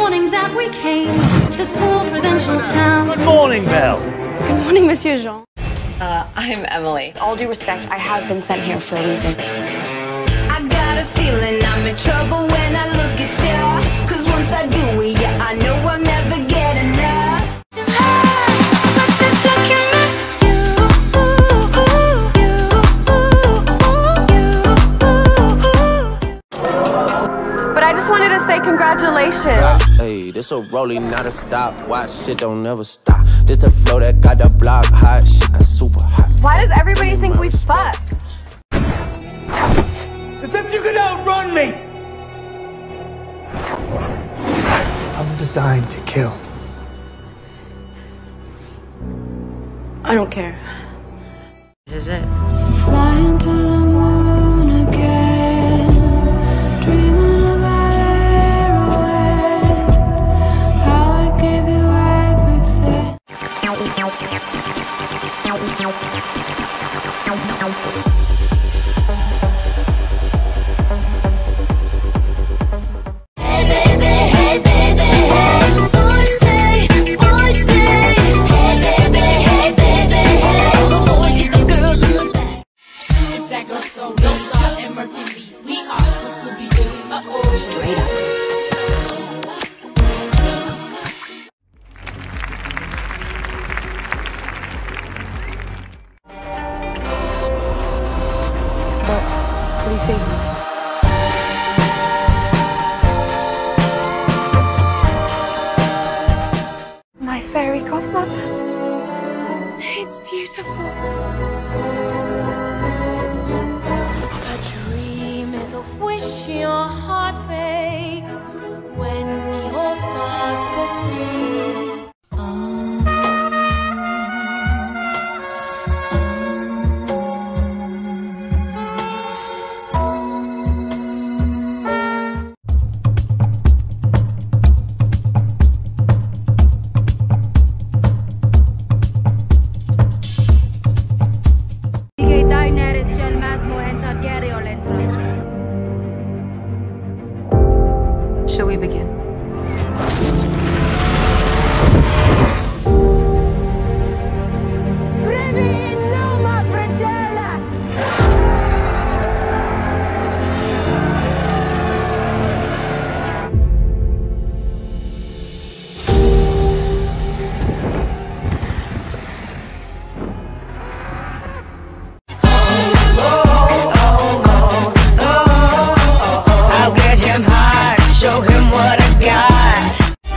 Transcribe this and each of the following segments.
morning that we came to this poor provincial town. Good morning, Belle. Good morning, Monsieur Jean. I'm Emily. All due respect, I have been sent here for a reason. I got a feeling I'm in trouble when I look at you. Cause once I do it, yeah, I know I'll never get enough. But I just wanted to say congratulations. Hey, this a rolling, not a stop. Watch shit don't never stop. This the flow that got the block hot. Shit got super hot. Why does everybody think we fucked? As if you could outrun me! I'm designed to kill. I don't care. This is it. Flying to the moon again, dreaming about heroin, how I gave you everything. Hey baby, hey baby, hey. Boys say, hey baby, hey baby, hey. Boys get the girls in the back. That girl so weak, and Murphy Lee. We are Scooby-Doo. Straight up. What do you see? My fairy godmother. It's beautiful. A dream is a wish your heart makes when you're fast asleep. Shall we begin? I'll get him high, show him what I got.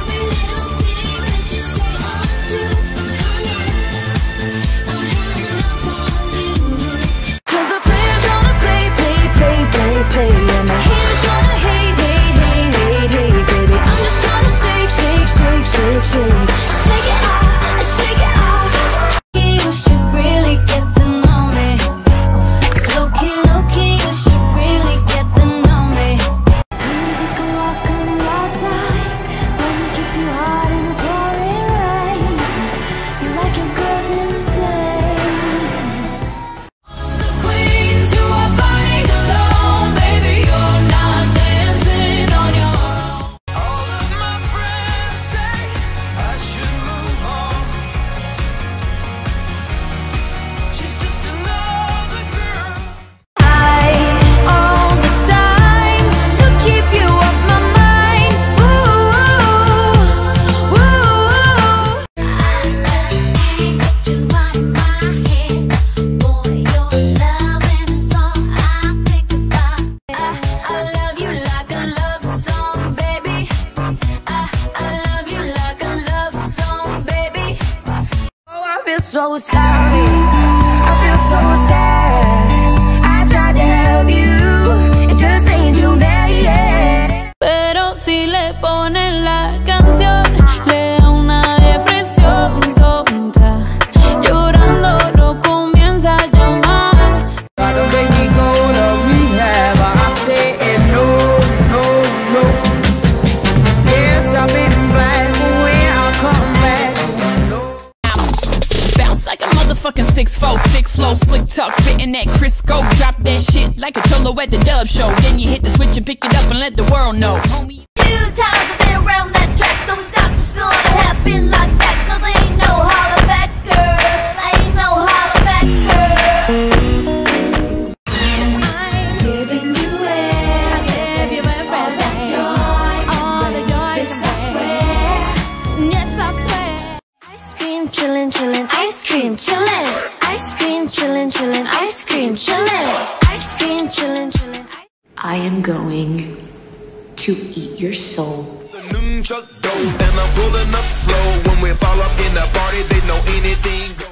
Cause the player's gonna play, and the haters gonna hate, baby. I'm just gonna shake. Shake it off. You should really get to know me. Low-key, you should really get to know me. Take a walk on the outside, let me kiss you hard in the pouring rain. You like your girls insane. The queens who are fighting alone, baby, you're not dancing on your own. All of my friends say I should move on. She's just another girl. All the time to keep you off my mind. Ooh. You out of my head, boy. Your loving is all I think about. I love you like a love song, baby. I love you like a love song, baby. Oh, I feel so sorry. I feel so sad. I tried to help you, it just ain't you made. Pero si le ponen la canción, le da una depresión tonta. Llorando lo comienza a llamar. Try to make me go to rehab, I said no. Yes, I've been black, but when I come back, no. Bounce like a motherfucking 6'4", sick flow, slick tuck, fitting that Crisco. Drop that shit like a cholo at the dub show. Then you hit the switch and pick it up and let the world know. Homie. 2 times I've been around that chillin', chillin', ice cream, chillin', ice cream, chillin', chillin', ice cream, chillin', ice cream, chillin', chillin'. I am going to eat your soul. The nunchuck dope, and I'm pulling up slow. When we fall up in the party, they know anything goes.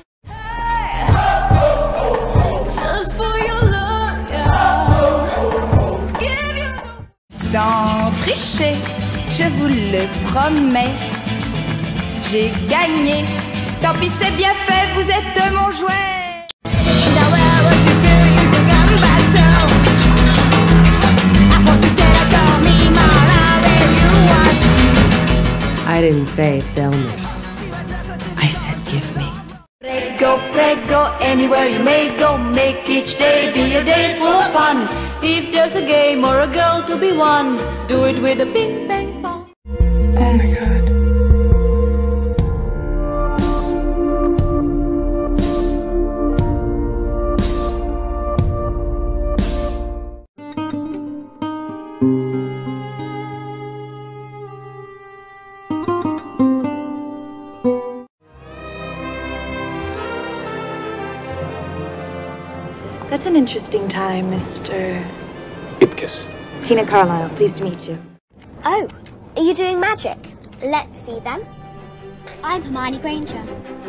Just for your love, yeah. Give you Sans tricher, je vous le promets. J'ai gagné. Tant pis, c'est bien fait, vous êtes mon jouet. I didn't say sell me. I said give me. Prego, prego, anywhere you may go, make each day be a day full of fun. If there's a game or a girl to be won, do it with a bing bang bong. Oh my god. That's an interesting time, Mr. Ipkiss. Tina Carlisle, pleased to meet you. Oh, are you doing magic? Let's see then. I'm Hermione Granger.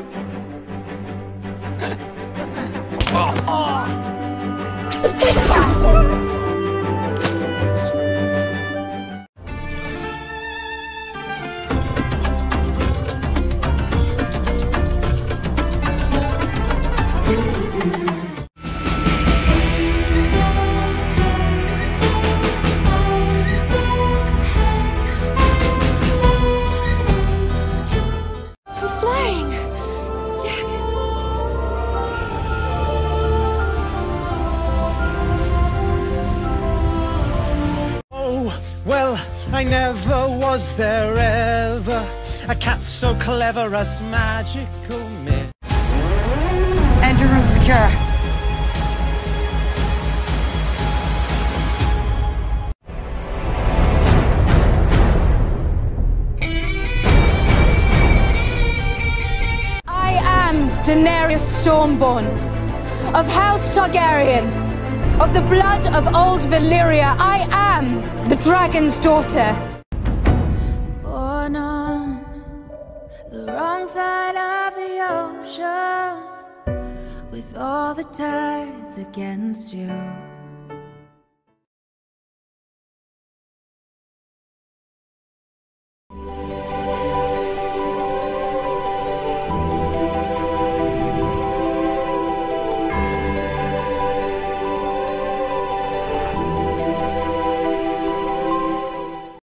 Well, I never was there ever a cat so clever as magical me. And your room secure. I am Daenerys Stormborn, of House Targaryen, of the blood of old Valyria. I am the dragon's daughter. born on the wrong side of the ocean, with all the tides against you.